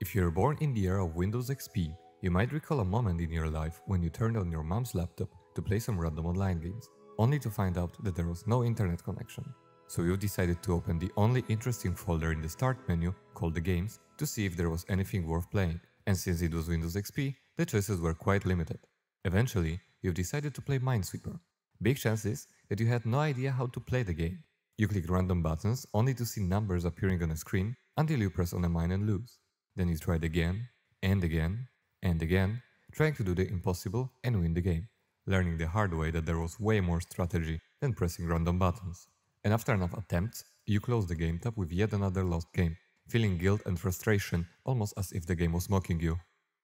If you're born in the era of Windows XP, you might recall a moment in your life when you turned on your mom's laptop to play some random online games, only to find out that there was no internet connection. So you decided to open the only interesting folder in the start menu, called the games, to see if there was anything worth playing, and since it was Windows XP, the choices were quite limited. Eventually, you've decided to play Minesweeper. Big chances that you had no idea how to play the game. You click random buttons only to see numbers appearing on a screen until you press on a mine and lose. Then you tried again, and again, and again, trying to do the impossible and win the game, learning the hard way that there was way more strategy than pressing random buttons. And after enough attempts, you close the game tab with yet another lost game, feeling guilt and frustration almost as if the game was mocking you.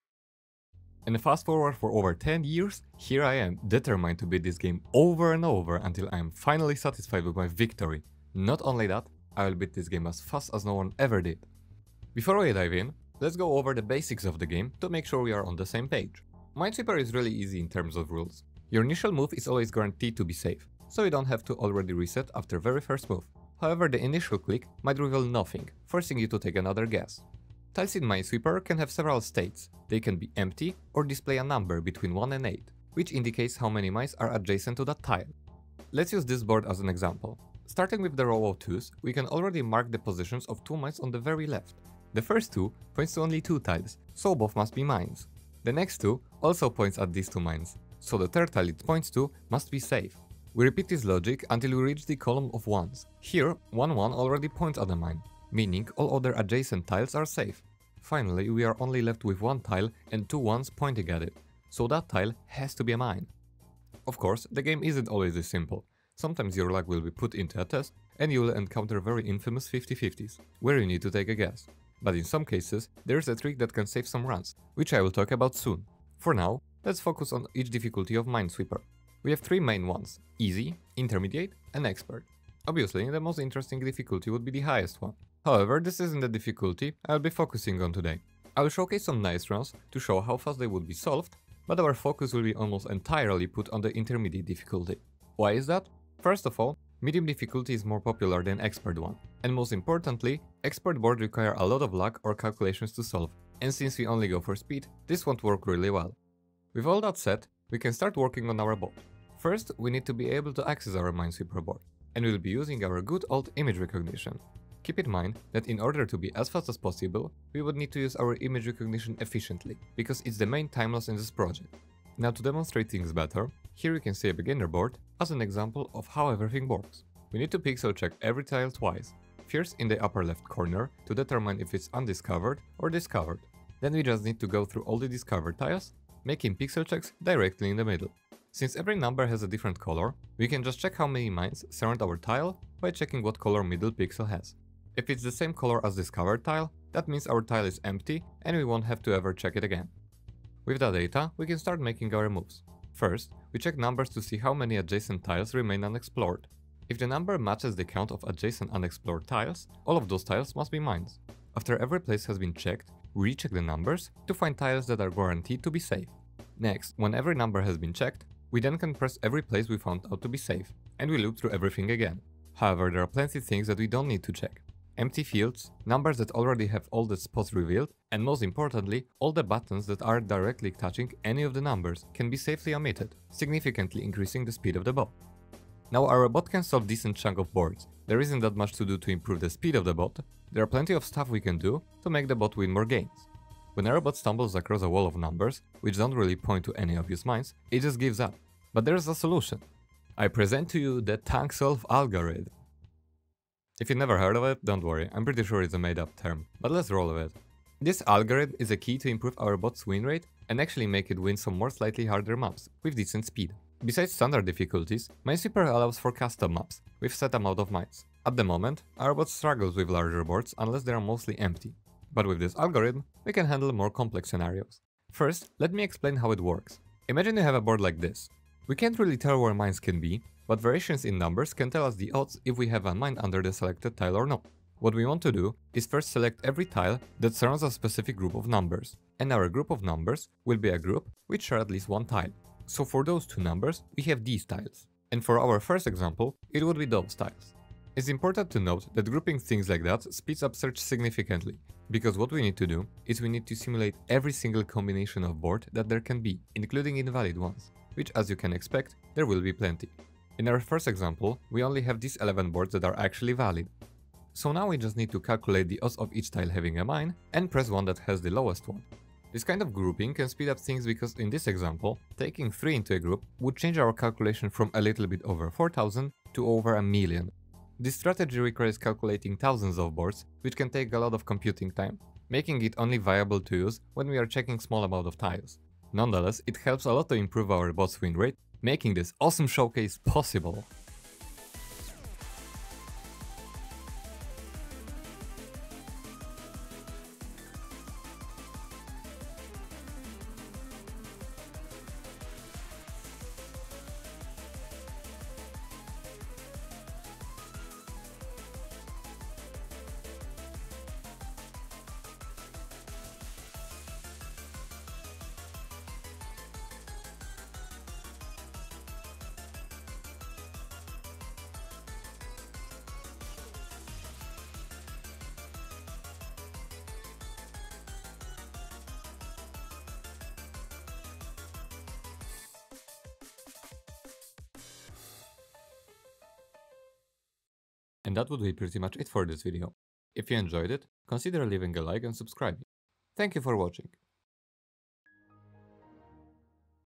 And fast forward for over 10 years, here I am, determined to beat this game over and over until I am finally satisfied with my victory. Not only that, I will beat this game as fast as no one ever did. Before we dive in, let's go over the basics of the game to make sure we are on the same page. Minesweeper is really easy in terms of rules. Your initial move is always guaranteed to be safe, so you don't have to already reset after very first move. However, the initial click might reveal nothing, forcing you to take another guess. Tiles in Minesweeper can have several states. They can be empty or display a number between 1 and 8, which indicates how many mines are adjacent to that tile. Let's use this board as an example. Starting with the row of 2s, we can already mark the positions of 2 mines on the very left. The first 2 points to only 2 tiles, so both must be mines. The next 2 also points at these 2 mines, so the third tile it points to must be safe. We repeat this logic until we reach the column of 1s. Here, 1-1 already points at a mine, meaning all other adjacent tiles are safe. Finally, we are only left with 1 tile and 2 1s pointing at it, so that tile has to be a mine. Of course, the game isn't always this simple. Sometimes your luck will be put into a test and you will encounter very infamous 50-50s, where you need to take a guess. But in some cases, there's a trick that can save some runs, which I will talk about soon. For now, let's focus on each difficulty of Minesweeper. We have 3 main ones: easy, intermediate, and expert. Obviously, the most interesting difficulty would be the highest one. However, this isn't the difficulty I'll be focusing on today. I will showcase some nice runs to show how fast they would be solved, but our focus will be almost entirely put on the intermediate difficulty. Why is that? First of all, medium difficulty is more popular than expert one, and most importantly, expert boards require a lot of luck or calculations to solve, and since we only go for speed, this won't work really well. With all that said, we can start working on our bot. First, we need to be able to access our Minesweeper board, and we'll be using our good old image recognition. Keep in mind that in order to be as fast as possible, we would need to use our image recognition efficiently, because it's the main time loss in this project. Now to demonstrate things better, here you can see a beginner board as an example of how everything works. We need to pixel check every tile twice, first in the upper left corner to determine if it's undiscovered or discovered. Then we just need to go through all the discovered tiles, making pixel checks directly in the middle. Since every number has a different color, we can just check how many mines surround our tile by checking what color middle pixel has. If it's the same color as discovered tile, that means our tile is empty and we won't have to ever check it again. With that data, we can start making our moves. First, we check numbers to see how many adjacent tiles remain unexplored. If the number matches the count of adjacent unexplored tiles, all of those tiles must be mines. After every place has been checked, we recheck the numbers to find tiles that are guaranteed to be safe. Next, when every number has been checked, we then can press every place we found out to be safe, and we loop through everything again. However, there are plenty of things that we don't need to check. Empty fields, numbers that already have all the spots revealed, and most importantly, all the buttons that are directly touching any of the numbers can be safely omitted, significantly increasing the speed of the bot. Now our bot can solve decent chunk of boards. There isn't that much to do to improve the speed of the bot, there are plenty of stuff we can do to make the bot win more games. When our bot stumbles across a wall of numbers, which don't really point to any obvious mines, it just gives up. But there's a solution. I present to you the tank solve algorithm. If you never heard of it, don't worry, I'm pretty sure it's a made-up term, but let's roll with it. This algorithm is a key to improve our bot's win rate and actually make it win some more slightly harder maps with decent speed. Besides standard difficulties, Minesweeper allows for custom maps with set amount of mines. At the moment, our bot struggles with larger boards unless they are mostly empty. But with this algorithm, we can handle more complex scenarios. First, let me explain how it works. Imagine you have a board like this. We can't really tell where mines can be, but variations in numbers can tell us the odds if we have a mine under the selected tile or not. What we want to do is first select every tile that surrounds a specific group of numbers, and our group of numbers will be a group which share at least one tile. So for those two numbers, we have these tiles, and for our first example, it would be those tiles. It's important to note that grouping things like that speeds up search significantly, because what we need to do is we need to simulate every single combination of board that there can be, including invalid ones, which, as you can expect, there will be plenty. In our first example, we only have these 11 boards that are actually valid. So now we just need to calculate the odds of each tile having a mine and press one that has the lowest one. This kind of grouping can speed up things because in this example, taking 3 into a group would change our calculation from a little bit over 4,000 to over a million. This strategy requires calculating thousands of boards, which can take a lot of computing time, making it only viable to use when we are checking small amount of tiles. Nonetheless, it helps a lot to improve our boss win rate, making this awesome showcase possible. And that would be pretty much it for this video. If you enjoyed it, consider leaving a like and subscribing. Thank you for watching.